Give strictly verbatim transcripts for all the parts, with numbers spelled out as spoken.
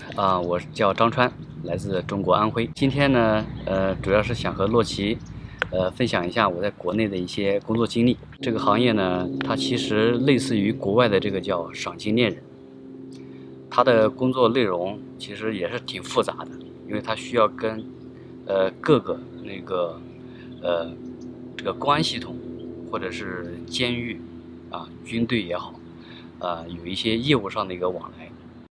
啊，我叫张川，来自中国安徽。今天呢，呃，主要是想和洛奇，呃，分享一下我在国内的一些工作经历。这个行业呢，它其实类似于国外的这个叫赏金猎人，它的工作内容其实也是挺复杂的，因为它需要跟，呃，各个那个，呃，这个公安系统，或者是监狱，啊，军队也好，啊，有一些业务上的一个往来。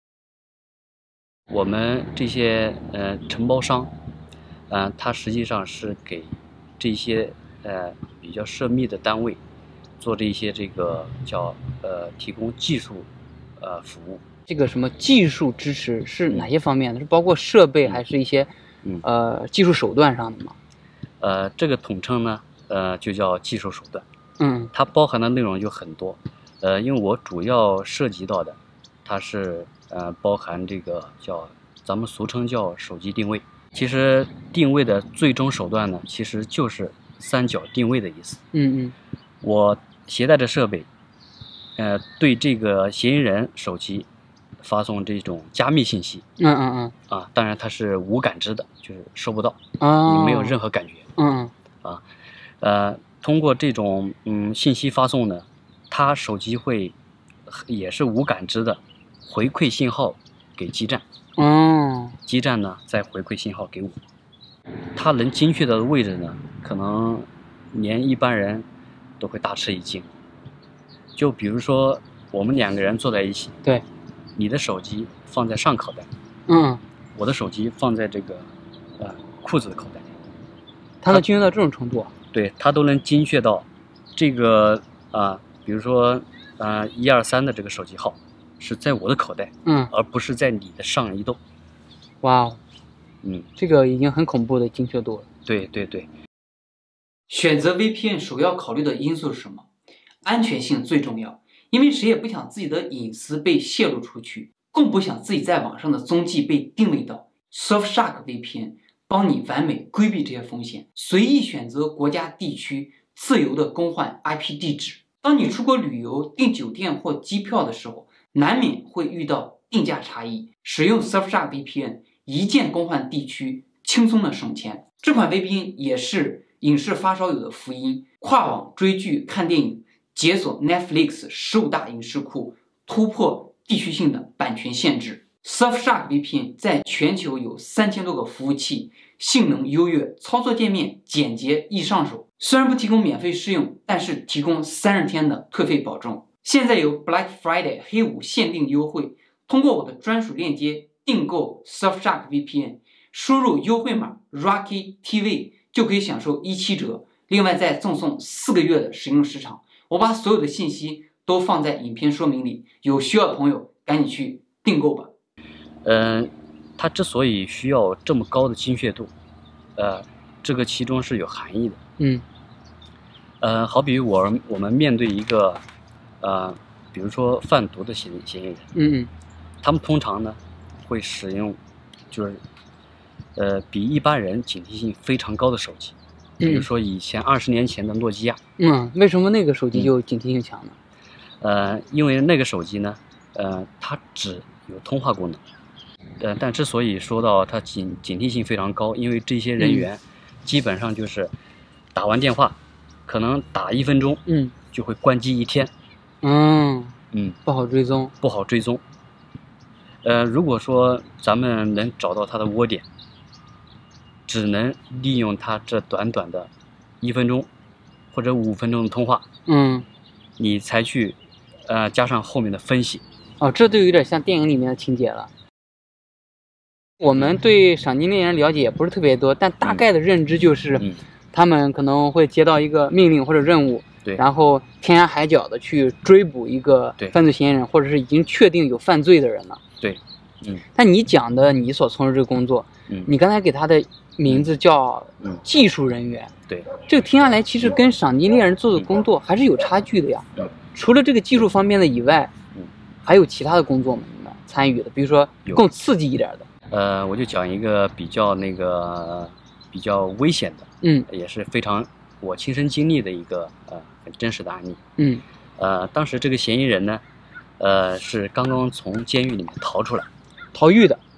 我们这些呃承包商，呃，它实际上是给这些呃比较涉密的单位做这一些这个叫呃提供技术呃服务。 这个什么技术支持是哪些方面的？是包括设备，还是一些嗯呃技术手段上的吗？ 呃，这个统称呢，呃，就叫技术手段。 嗯， 它包含的内容就很多。呃，因为我主要涉及到的，它是呃包含这个叫咱们俗称叫手机定位。其实定位的最终手段呢，其实就是三角定位的意思。 嗯嗯， 我携带着设备，呃，对这个嫌疑人手机发送这种加密信息。 嗯嗯嗯， 啊，当然它是无感知的，就是收不到， 哦， 你没有任何感觉。 嗯啊，呃，通过这种嗯信息发送呢，它手机会也是无感知的回馈信号给基站。 哦， 基站呢再回馈信号给我，它能精确的位置呢，可能连一般人都会大吃一惊。就比如说我们两个人坐在一起， 对， 你的手机放在上口袋， 嗯， 我的手机放在这个呃裤子的口袋， 它能精确到这种程度？ 对，它都能精确到这个啊、呃，比如说啊一二三的这个手机号。是在我的口袋， 嗯， 而不是在你的上衣兜。 哇哦， 嗯， 这个已经很恐怖的精确度了。 对对对。 选择 V P N 首要考虑的因素是什么？安全性最重要，因为谁也不想自己的隐私被泄露出去，更不想自己在网上的踪迹被定位到。Surfshark V P N 帮你完美规避这些风险，随意选择国家地区，自由的更换 I P 地址。当你出国旅游、订酒店或机票的时候，难免会遇到定价差异，使用 Surfshark V P N 一键更换地区，轻松的省钱。这款 V P N 也是影视发烧友的福音，跨网追剧、看电影，解锁 Netflix 十五大影视库，突破地区性的版权限制。Surfshark V P N 在全球有三千多个服务器，性能优越，操作界面简洁易上手。虽然不提供免费试用，但是提供三十天的退费保证。现在有 Black Friday 黑五限定优惠，通过我的专属链接订购 Surfshark V P N， 输入优惠码 Rocky T V 就可以享受一七折，另外再赠送四个月的使用时长。我把所有的信息都放在影片说明里，有需要的朋友赶紧去订购吧。 嗯、呃，它之所以需要这么高的精确度，呃，这个其中是有含义的。 嗯， 呃，好比我我们面对一个。呃，比如说贩毒的嫌嫌疑人， 嗯嗯， 他们通常呢会使用，就是呃比一般人警惕性非常高的手机，比如说以前二十年前的诺基亚。 嗯，为什么那个手机就警惕性强呢？ 呃，因为那个手机呢，呃，它只有通话功能，呃，但之所以说到它警警惕性非常高，因为这些人员基本上就是打完电话，可能打一分钟， 嗯， 就会关机一天。 嗯嗯， 不好追踪， 不好追踪。呃，如果说咱们能找到它的窝点，只能利用它这短短的一分钟或者五分钟的通话， 嗯， 你才去，呃，加上后面的分析。 哦，这就有点像电影里面的情节了。我们对赏金猎人了解也不是特别多，但大概的认知就是， 嗯、 他们可能会接到一个命令或者任务。 对， 然后天涯海角的去追捕一个犯罪嫌疑人，或者是已经确定有犯罪的人了。 对，嗯。 但你讲的你所从事这个工作， 嗯， 你刚才给他的名字叫技术人员， 嗯、对， 这个听下来其实跟赏金猎人做的工作还是有差距的呀。 嗯， 除了这个技术方面的以外， 嗯， 还有其他的工作吗？你们参与的，比如说更刺激一点的。 呃，我就讲一个比较那个比较危险的， 嗯， 也是非常我亲身经历的一个呃。很真实的案例。 嗯， 呃，当时这个嫌疑人呢，呃，是刚刚从监狱里面逃出来， 逃狱的。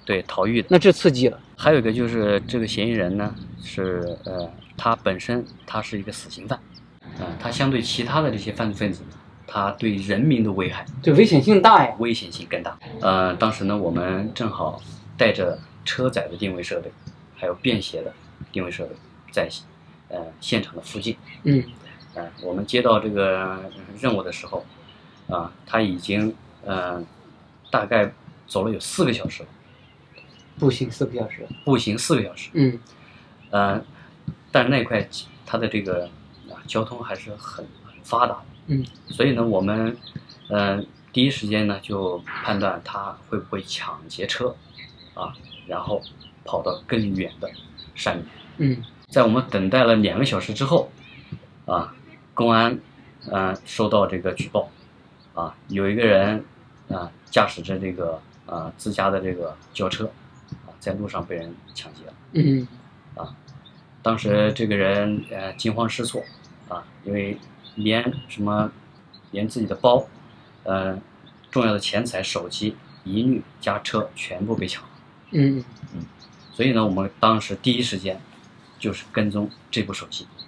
对，逃狱的。 那这刺激了。 还有一个就是这个嫌疑人呢，是呃，他本身他是一个死刑犯，啊、呃，他相对其他的这些犯罪分子呢，他对人民的危害， 对，危险性大呀， 危险性更大。呃，当时呢，我们正好带着车载的定位设备，还有便携的定位设备，在呃现场的附近。 嗯， 呃，我们接到这个任务的时候，啊、呃，他已经呃大概走了有四个小时了。 步行四个小时， 步行四个小时。 嗯， 呃，但是那一块它的这个啊交通还是很很发达的。 嗯， 所以呢，我们呃第一时间呢就判断他会不会抢劫车，啊，然后跑到更远的山里。 嗯， 在我们等待了两个小时之后，啊，公安呃收到这个举报，啊，有一个人啊驾驶着这个啊自家的这个轿车。在路上被人抢劫了， 嗯， 啊，当时这个人呃惊慌失措，啊，因为连什么，连自己的包，呃，重要的钱财、手机、一律加车全部被抢了， 嗯嗯，所以呢，我们当时第一时间就是跟踪这部手机，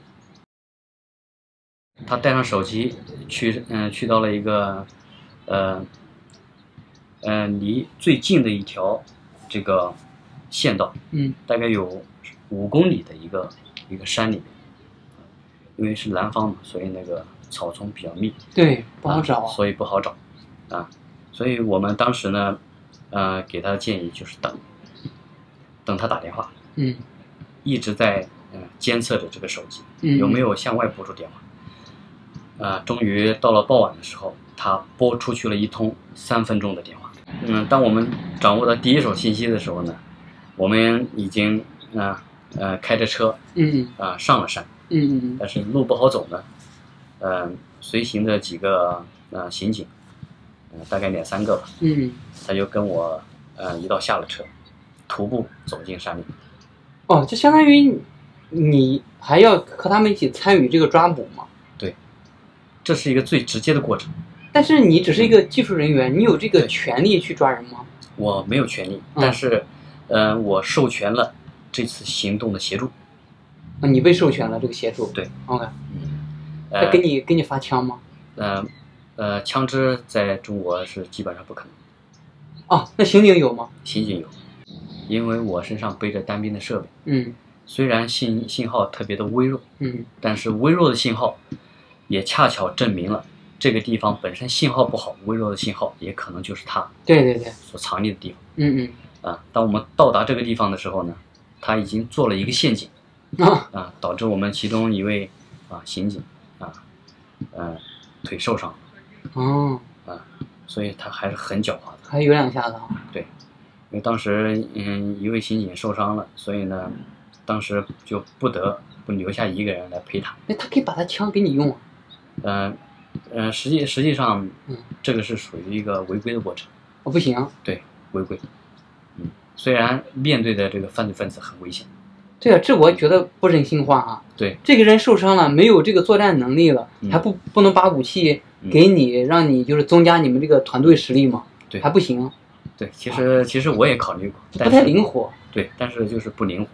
他带上手机去，嗯、呃，去到了一个，呃，呃，离最近的一条这个。县道， 嗯， 大概有五公里的一个一个山里面，因为是南方嘛，所以那个草丛比较密， 对，不好找， 啊，所以不好找，啊，所以我们当时呢，呃，给他的建议就是等，等他打电话， 嗯， 一直在嗯、呃、监测着这个手机， 嗯， 有没有向外拨出电话，啊、呃，终于到了傍晚的时候，他拨出去了一通三分钟的电话，嗯，当我们掌握到第一手信息的时候呢。我们已经啊 呃, 呃开着车， 嗯啊、呃、上了山， 嗯嗯， 但是路不好走呢，呃随行的几个呃刑警，呃大概两三个吧， 嗯， 他就跟我呃一道下了车，徒步走进山里。 哦，就相当于你还要和他们一起参与这个抓捕嘛？ 对，这是一个最直接的过程。 但是你只是一个技术人员，你有这个权利去抓人吗？ 我没有权利， 嗯、 但是。呃，我授权了这次行动的协助。 啊，你被授权了这个协助？ 对 ，OK。 嗯， 他给你给你发枪吗？ 呃，呃，枪支在中国是基本上不可能。 哦，那刑警有吗？ 刑警有，因为我身上背着单兵的设备。 嗯。 虽然信信号特别的微弱， 嗯， 但是微弱的信号，也恰巧证明了这个地方本身信号不好，微弱的信号也可能就是它。 对对对。 所藏匿的地方。 嗯嗯。 啊，当我们到达这个地方的时候呢，他已经做了一个陷阱， 啊啊，导致我们其中一位啊刑警啊，呃，腿受伤， 哦， 啊，所以他还是很狡猾的， 还有两下子啊。 对，因为当时嗯一位刑警受伤了，所以呢，当时就不得不留下一个人来陪他。 那他可以把他枪给你用啊？ 嗯、呃，呃，实际实际上， 嗯， 这个是属于一个违规的过程。 哦，不行。 对，违规。嗯，虽然面对的这个犯罪分子很危险。 对啊，这我觉得不人性化啊。 对， 这个人受伤了，没有这个作战能力了， 嗯、 还不不能把武器给你，嗯、让你就是增加你们这个团队实力吗？ 对， 还不行。 对，其实、啊、其实我也考虑过， 不太灵活。 对，但是就是不灵活。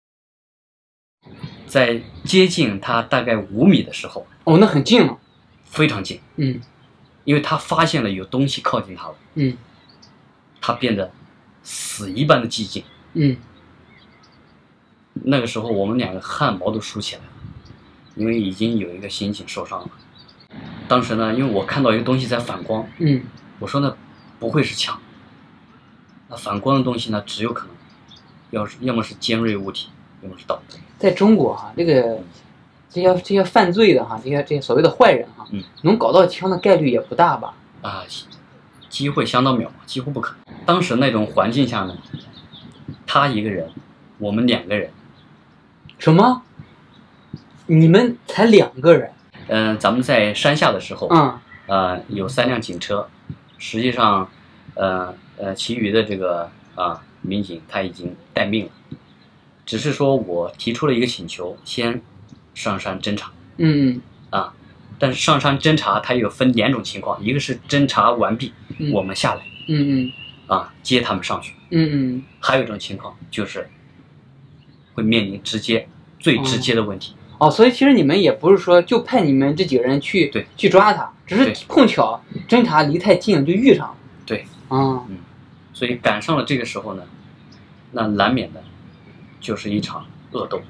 在接近他大概五米的时候， 哦，那很近了， 非常近。 嗯， 因为他发现了有东西靠近他了。 嗯， 他变得死一般的寂静。 嗯， 那个时候我们两个汗毛都竖起来了，因为已经有一个刑警受伤了。当时呢，因为我看到一个东西在反光， 嗯， 我说那不会是枪，那反光的东西呢，只有可能要是要么是尖锐物体，要么是刀。 在中国哈、啊，这个这些这些犯罪的哈、啊，这些这些所谓的坏人哈、啊， 嗯， 能搞到枪的概率也不大吧？ 啊，机会相当渺茫，几乎不可能。当时那种环境下呢，他一个人，我们两个人。 什么？你们才两个人？ 嗯、呃，咱们在山下的时候， 嗯， 呃，有三辆警车，实际上，呃呃，其余的这个啊民警他已经待命了，只是说我提出了一个请求，先上山侦查。 嗯嗯。 啊，但是上山侦查它有分两种情况，一个是侦查完毕， 嗯、 我们下来。 嗯嗯。 啊接他们上去。 嗯嗯。 还有一种情况就是会面临直接最直接的问题。 哦，所以其实你们也不是说就派你们这几个人去对去抓他，只是碰巧侦查离太近就遇上了。 对， 啊， 嗯，所以赶上了这个时候呢，那难免的就是一场恶斗。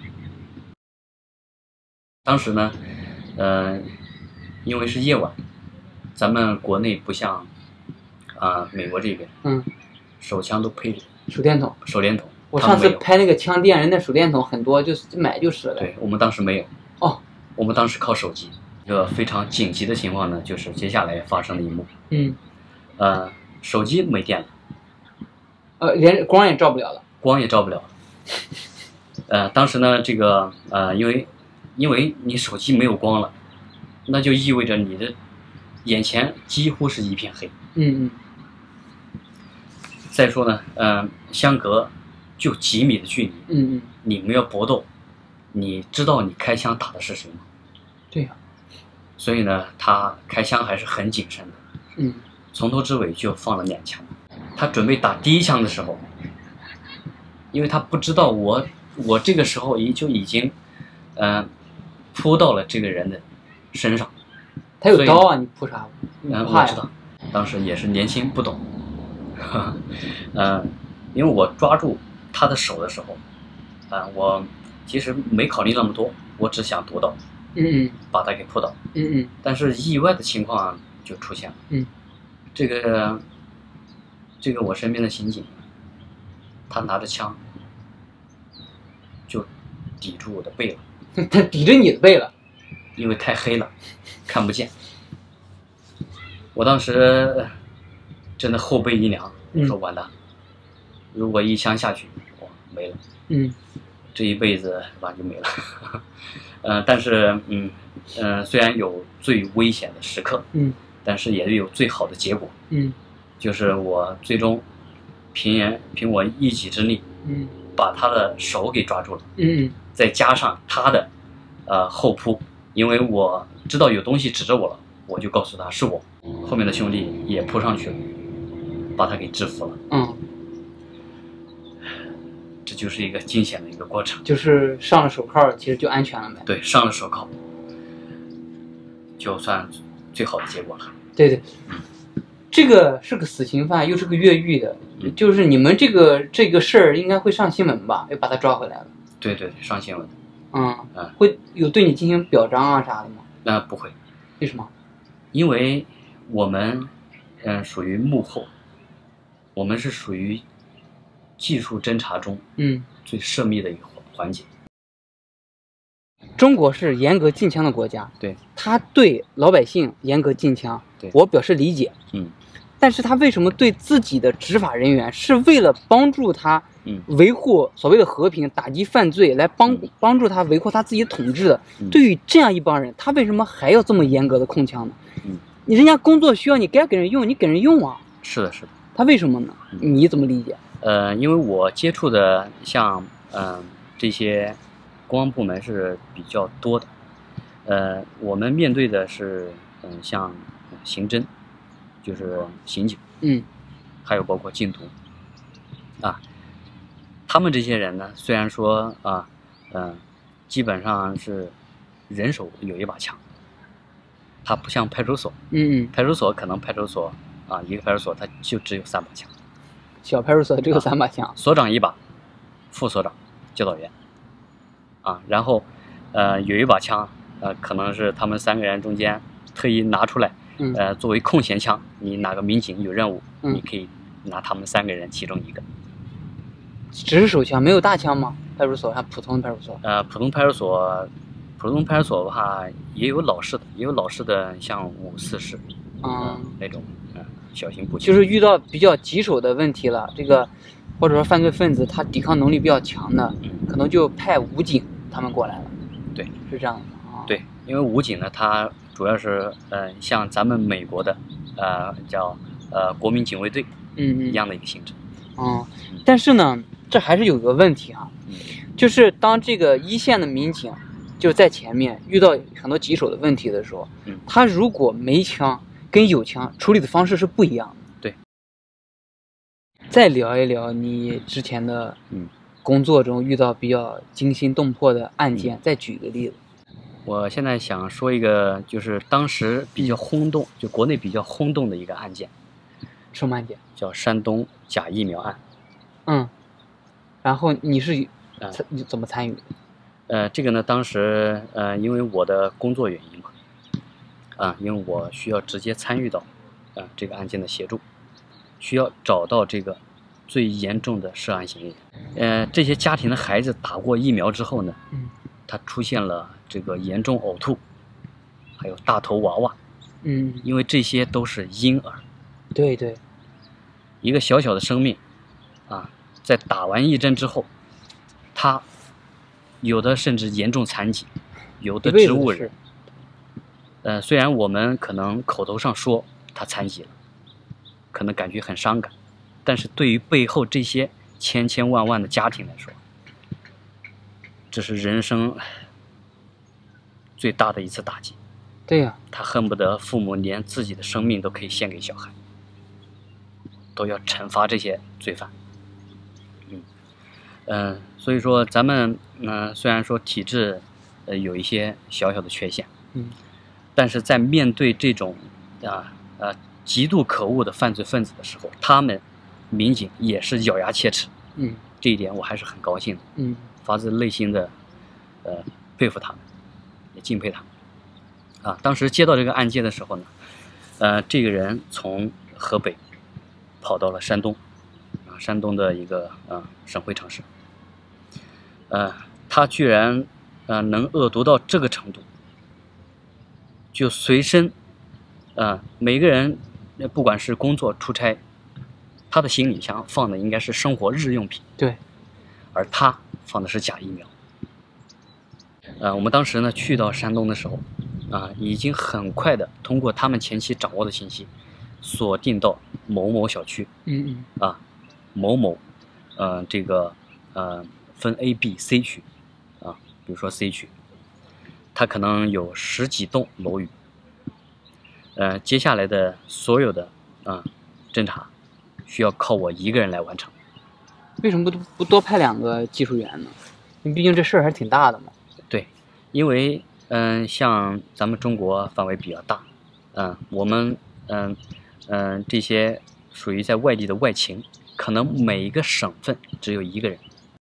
当时呢，呃，因为是夜晚，咱们国内不像啊、呃、美国这边， 嗯， 手枪都配着手电筒， 手电筒。 我上次拍那个枪店，人那手电筒很多，就是买就是了。 对，我们当时没有。 哦， 我们当时靠手机。一个非常紧急的情况呢，就是接下来发生的一幕。 嗯， 呃，手机没电了， 呃，连光也照不了了， 光也照不了了。呃，当时呢，这个呃，因为因为你手机没有光了，那就意味着你的眼前几乎是一片黑。 嗯嗯。 再说呢，嗯、呃，相隔就几米的距离， 嗯嗯， 你们要搏斗，你知道你开枪打的是谁吗？ 对呀、啊。 所以呢，他开枪还是很谨慎的。 嗯， 从头至尾就放了两枪。他准备打第一枪的时候，因为他不知道我我这个时候已就已经，呃，扑到了这个人的身上。 他有刀啊，你扑啥？ 嗯，我知道，当时也是年轻不懂。嗯、呃，因为我抓住他的手的时候，啊、呃，我其实没考虑那么多，我只想夺刀， 嗯嗯， 把他给扑倒， 嗯嗯， 但是意外的情况就出现了， 嗯， 这个这个我身边的刑警，他拿着枪就抵住我的背了， 他抵着你的背了， 因为太黑了，看不见。我当时真的后背一凉，我说完蛋，嗯、如果一枪下去，哇，没了， 嗯， 这一辈子完就没了。呃，但是，嗯，呃，虽然有最危险的时刻， 嗯， 但是也有最好的结果， 嗯， 就是我最终凭人凭我一己之力， 嗯， 把他的手给抓住了， 嗯， 再加上他的呃后扑，因为我知道有东西指着我了，我就告诉他是我，后面的兄弟也扑上去了，把他给制服了， 嗯。 这就是一个惊险的一个过程， 就是上了手铐，其实就安全了呗。 对，上了手铐，就算最好的结果了。 对对，这个是个死刑犯，又是个越狱的，嗯、就是你们这个这个事儿应该会上新闻吧？又把他抓回来了。 对对，上新闻。 嗯嗯， 会有对你进行表彰啊啥的吗？ 那、呃、不会。 为什么？因为我们嗯、呃、属于幕后，我们是属于技术侦查中嗯最涉密的一个环节。 中国是严格禁枪的国家， 对， 他对老百姓严格禁枪， 对， 我表示理解。 嗯， 但是他为什么对自己的执法人员是为了帮助他嗯维护所谓的和平、打击犯罪，来帮嗯帮助他维护他自己统治的？ 嗯、 对于这样一帮人，他为什么还要这么严格的控枪呢？ 嗯， 你人家工作需要，你该给人用，你给人用啊。 是的，是的。 他为什么呢？ 嗯、 你怎么理解？ 呃，因为我接触的像嗯、呃、这些公安部门是比较多的，呃，我们面对的是嗯、呃、像刑侦，就是刑警， 嗯， 还有包括禁毒，啊，他们这些人呢，虽然说啊，嗯、呃，基本上是人手有一把枪，他不像派出所， 嗯， 派出所可能派出所啊一个派出所他就只有三把枪。 小派出所只有三把枪、啊， 所长一把，副所长、教导员，啊，然后，呃，有一把枪，呃，可能是他们三个人中间特意拿出来， 嗯、 呃，作为空闲枪，你哪个民警有任务， 嗯、 你可以拿他们三个人其中一个。 只是手枪，没有大枪吗？派出所还普通的派出所？ 呃，普通派出所，普通派出所的话也有老式的，也有老式的，像五四式， 啊、 呃，那种，嗯、呃。小型步枪就是遇到比较棘手的问题了，这个或者说犯罪分子他抵抗能力比较强的， 嗯、 可能就派武警他们过来了。 对， 是这样的啊。 对，因为武警呢，它主要是呃像咱们美国的呃叫呃国民警卫队嗯一样的一个性质。 嗯，但是呢，这还是有个问题哈、啊， 嗯、 就是当这个一线的民警就在前面遇到很多棘手的问题的时候， 嗯、 他如果没枪跟有枪处理的方式是不一样的。 对， 再聊一聊你之前的嗯工作中遇到比较惊心动魄的案件， 嗯再举个例子。 我现在想说一个，就是当时比较轰动，就国内比较轰动的一个案件， 什么案件？ 叫山东假疫苗案。 嗯，然后你是啊参你怎么参与的？ 呃，这个呢，当时呃，因为我的工作原因嘛，啊，因为我需要直接参与到啊这个案件的协助，需要找到这个最严重的涉案嫌疑人。呃，这些家庭的孩子打过疫苗之后呢， 嗯他出现了这个严重呕吐，还有大头娃娃， 嗯， 因为这些都是婴儿， 对对， 一个小小的生命，啊，在打完一针之后，他有的甚至严重残疾，有的一辈子植物人的事。。 呃，虽然我们可能口头上说他残疾了，可能感觉很伤感，但是对于背后这些千千万万的家庭来说，这是人生最大的一次打击。 对呀、 他恨不得父母连自己的生命都可以献给小孩，都要惩罚这些罪犯。嗯，呃，所以说咱们呢、呃，虽然说体制呃有一些小小的缺陷， 嗯但是在面对这种啊呃极度可恶的犯罪分子的时候，他们民警也是咬牙切齿， 嗯这一点我还是很高兴的， 嗯发自内心的呃佩服他们，也敬佩他们。啊，当时接到这个案件的时候呢，呃，这个人从河北跑到了山东，啊，山东的一个啊省会城市，呃，他居然呃能恶毒到这个程度，就随身，呃，每个人呃不管是工作出差，他的行李箱放的应该是生活日用品， 对， 而他放的是假疫苗。呃，我们当时呢去到山东的时候，啊，已经很快的通过他们前期掌握的信息，锁定到某某小区嗯嗯啊，某某，呃，这个呃分 A、B、C 区，啊，比如说 C 区，它可能有十几栋楼宇，呃，接下来的所有的啊侦查，需要靠我一个人来完成。 为什么不不多派两个技术员呢？因为毕竟这事儿还是挺大的嘛。 对，因为嗯、呃，像咱们中国范围比较大，嗯、呃，我们嗯嗯、呃呃、这些属于在外地的外勤，可能每一个省份只有一个人。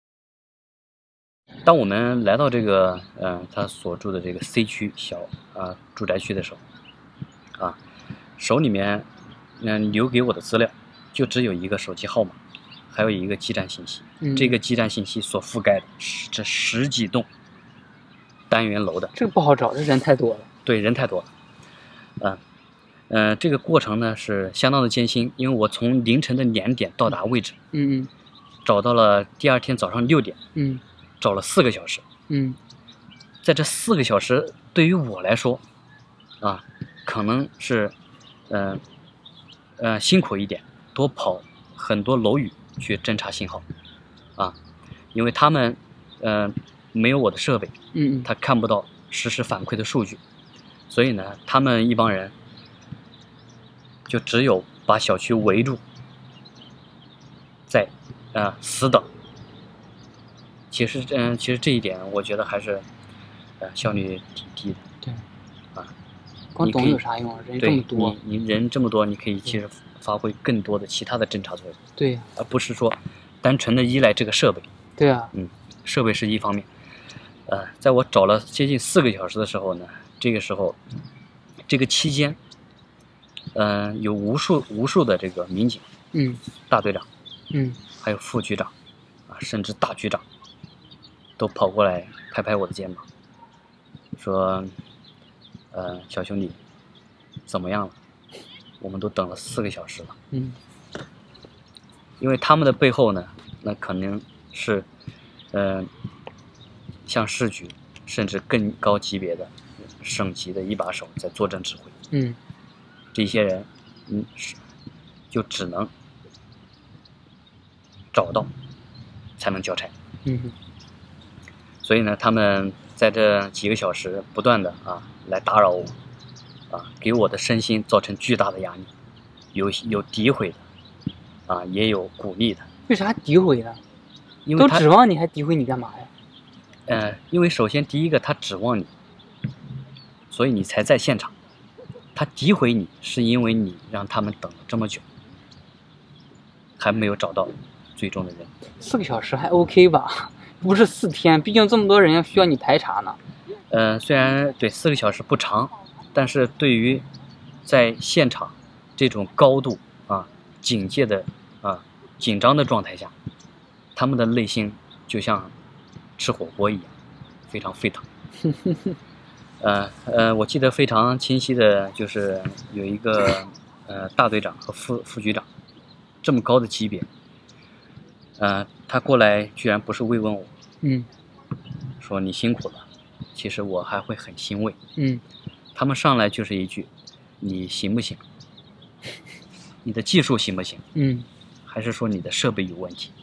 当我们来到这个呃他所住的这个 C 区小啊、呃、住宅区的时候，啊，手里面嗯、呃、留给我的资料就只有一个手机号码，还有一个基站信息。 嗯， 这个基站信息所覆盖的是这十几栋单元楼的， 这个不好找，这人太多了。 对，人太多了，嗯、呃，呃，这个过程呢是相当的艰辛，因为我从凌晨的两点到达位置， 嗯找到了第二天早上六点， 嗯找了四个小时， 嗯在这四个小时对于我来说，啊，可能是，呃，呃辛苦一点，多跑很多楼宇去侦查信号，啊，因为他们，呃，没有我的设备。 嗯嗯他看不到实时反馈的数据，所以呢，他们一帮人就只有把小区围住，在啊、呃、死等。其实，嗯、呃，其实这一点我觉得还是呃效率挺低的。 对， 啊， 光懂你可以有啥用啊？人这对么多。 你你人这么多，你可以其实发挥更多的其他的侦查作用， 对呀而不是说单纯的依赖这个设备。 对呀， 嗯，设备是一方面。呃，在我找了接近四个小时的时候呢，这个时候，这个期间，嗯、呃，有无数无数的这个民警、 嗯大队长， 嗯还有副局长，啊，甚至大局长，都跑过来拍拍我的肩膀，说，呃，小兄弟，怎么样了？我们都等了四个小时了。 嗯因为他们的背后呢，那可能是，呃，像市局甚至更高级别的省级的一把手在坐镇指挥。 嗯这些人，嗯，是就只能找到才能交差。 嗯所以呢，他们在这几个小时不断的啊来打扰我，啊，给我的身心造成巨大的压力，有有诋毁的， 啊也有鼓励的。 为啥诋毁呢？ 因为他都指望你还诋毁你干嘛呀？ 呃，因为首先第一个他指望你，所以你才在现场。他诋毁你是因为你让他们等了这么久，还没有找到最终的人。 四个小时还 OK 吧？不是四天，毕竟这么多人需要你排查呢。 呃，虽然对四个小时不长，但是对于在现场这种高度啊警戒的啊紧张的状态下，他们的内心就像吃火锅一样，非常沸腾。呃呃，我记得非常清晰的就是有一个呃大队长和副副局长这么高的级别，呃，他过来居然不是慰问我， 嗯说你辛苦了，其实我还会很欣慰。 嗯， 他们上来就是一句，你行不行？你的技术行不行？ 嗯， 还是说你的设备有问题？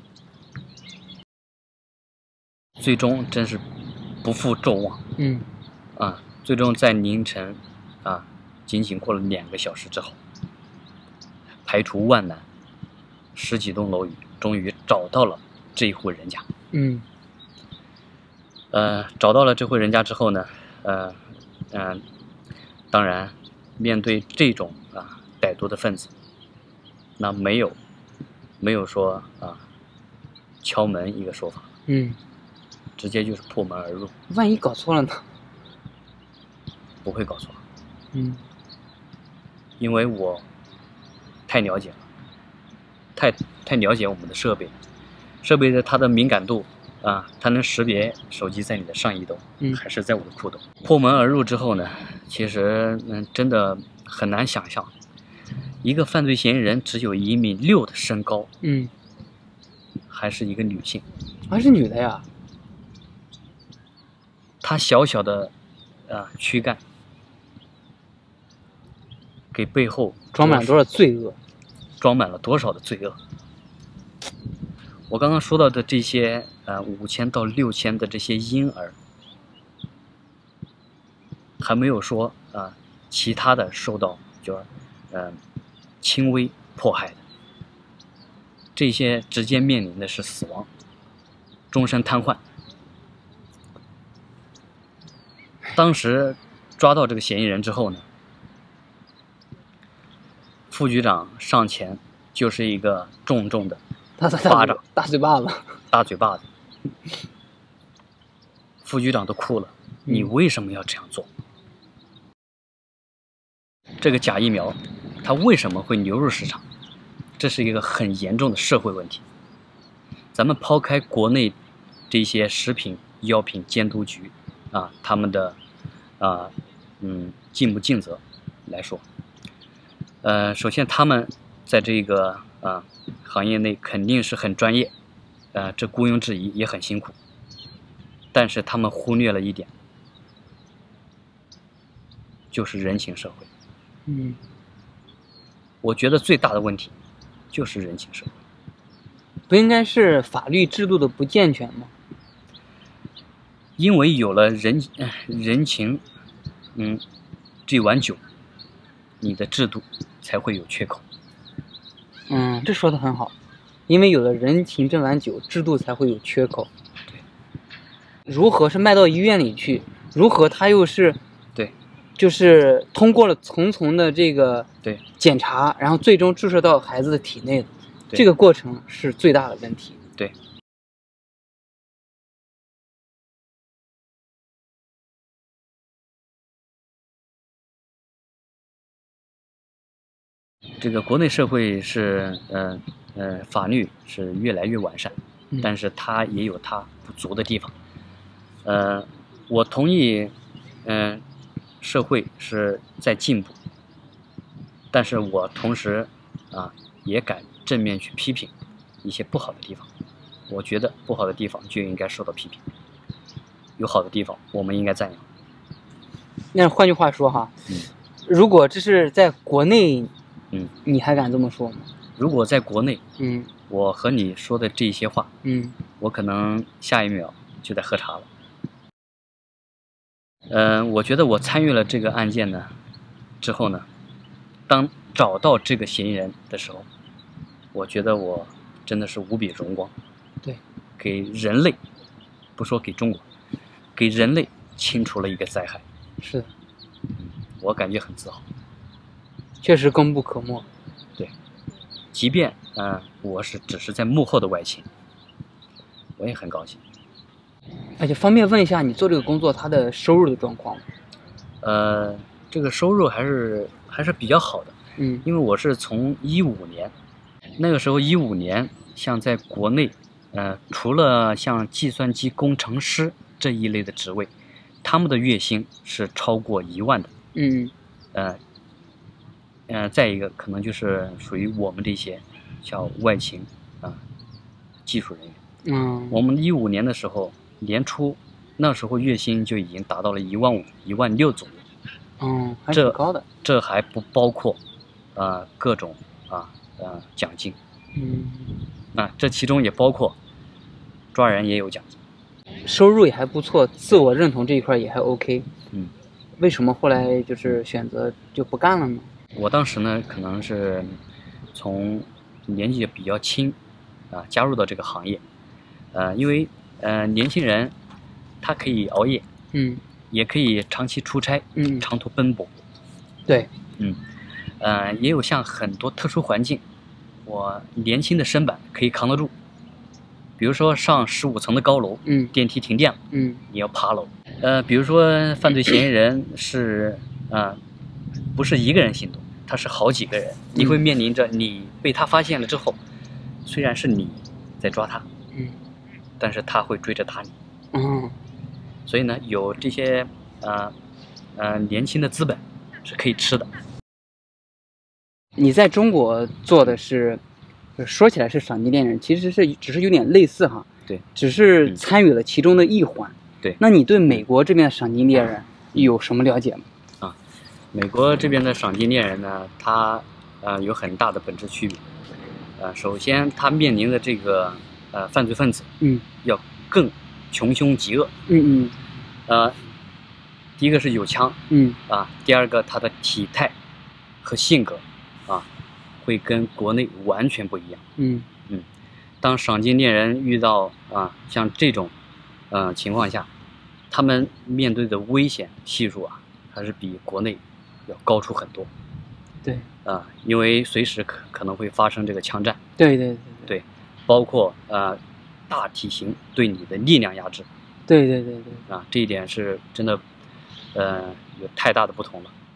最终真是不负众望。 嗯啊，最终在凌晨啊，仅仅过了两个小时之后，排除万难，十几栋楼宇终于找到了这一户人家。 嗯呃，找到了这户人家之后呢，呃，嗯、呃，当然，面对这种啊歹毒的分子，那没有没有说啊敲门一个说法， 嗯， 直接就是破门而入。 万一搞错了呢？ 不会搞错， 嗯因为我太了解了，太太了解我们的设备了，设备的它的敏感度啊，它能识别手机在你的上衣兜， 嗯还是在我的裤兜。破门而入之后呢，其实嗯，真的很难想象，一个犯罪嫌疑人只有一米六的身高， 嗯， 还是一个女性， 还是女的呀？ 她小小的啊躯干，给背后装满了多少罪恶？ 装满了多少的罪恶？我刚刚说到的这些呃五千到六千的这些婴儿，还没有说啊、呃、其他的受到就是呃轻微迫害的，这些直接面临的是死亡，终身瘫痪。当时抓到这个嫌疑人之后呢，副局长上前就是一个重重的大大巴掌大嘴巴子。 大嘴巴子，副局长都哭了。你为什么要这样做？这个假疫苗，它为什么会流入市场？这是一个很严重的社会问题。咱们抛开国内这些食品药品监督局啊，他们的啊嗯尽不尽责来说，呃，首先他们在这个啊行业内肯定是很专业。呃，这毋庸置疑，也很辛苦，但是他们忽略了一点，就是人情社会。 嗯， 我觉得最大的问题就是人情社会。 不应该是法律制度的不健全吗？ 因为有了人人情，嗯，这碗酒，你的制度才会有缺口。 嗯，这说的很好。因为有了人情这碗酒，制度才会有缺口。如何是卖到医院里去？如何他又是对， 就是通过了层层的这个对检查，然后最终注射到孩子的体内的这个过程是最大的问题。 对。这个国内社会是，嗯、呃、呃，法律是越来越完善， 嗯、 但是它也有它不足的地方。呃，我同意，嗯、呃，社会是在进步，但是我同时啊也敢正面去批评一些不好的地方。我觉得不好的地方就应该受到批评，有好的地方我们应该赞扬。 那换句话说哈， 嗯， 如果这是在国内。 嗯， 你还敢这么说吗？ 如果在国内， 嗯， 我和你说的这些话， 嗯， 我可能下一秒就在喝茶了。嗯、呃，我觉得我参与了这个案件呢，之后呢，当找到这个嫌疑人的时候， 我觉得我真的是无比荣光， 对， 给人类，不说给中国，给人类清除了一个灾害， 是的， 我感觉很自豪。 确实功不可没。 对，即便嗯、呃、我是只是在幕后的外勤，我也很高兴。 而且方便问一下，你做这个工作它的收入的状况吗？ 呃，这个收入还是还是比较好的， 嗯因为我是从一五年，那个时候一五年，像在国内，呃，除了像计算机工程师这一类的职位，他们的月薪是超过一万的， 嗯呃，呃，再一个可能就是属于我们这些叫外勤啊、技术人员。 嗯， 我们一五年的时候年初，那时候月薪就已经达到了一万五、一万六左右。 嗯，还挺这高的。 这还不包括，呃，各种啊呃奖金嗯， 啊，这其中也包括抓人也有奖金。 收入也还不错，自我认同这一块也还 OK。 嗯， 为什么后来就是选择就不干了呢？ 我当时呢，可能是从年纪也比较轻啊，加入到这个行业，呃，因为呃年轻人他可以熬夜， 嗯也可以长期出差， 嗯， 长途奔波， 对， 嗯，呃，也有像很多特殊环境，我年轻的身板可以扛得住。比如说上十五层的高楼， 嗯电梯停电了， 嗯你要爬楼。呃，比如说犯罪嫌疑人是啊、呃，不是一个人行动，他是好几个人，你会面临着你被他发现了之后，虽然是你在抓他， 嗯但是他会追着打你。 嗯， 所以呢，有这些呃呃年轻的资本是可以吃的。 你在中国做的是，说起来是赏金猎人，其实是只是有点类似哈。 对， 只是参与了其中的一环。 对， 那你对美国这边的赏金猎人有什么了解吗？ 啊，美国这边的赏金猎人呢，它呃有很大的本质区别。呃，首先他面临的这个呃犯罪分子， 嗯， 要更穷凶极恶。 嗯嗯呃，第一个是有枪， 嗯啊，第二个他的体态和性格啊，会跟国内完全不一样。 嗯嗯，当赏金猎人遇到啊像这种呃情况下，他们面对的危险系数啊，还是比国内要高出很多。 对啊，因为随时可可能会发生这个枪战。 对对对对，包括呃大体型对你的力量压制。 对对对对。 啊，这一点是真的，呃，有太大的不同了。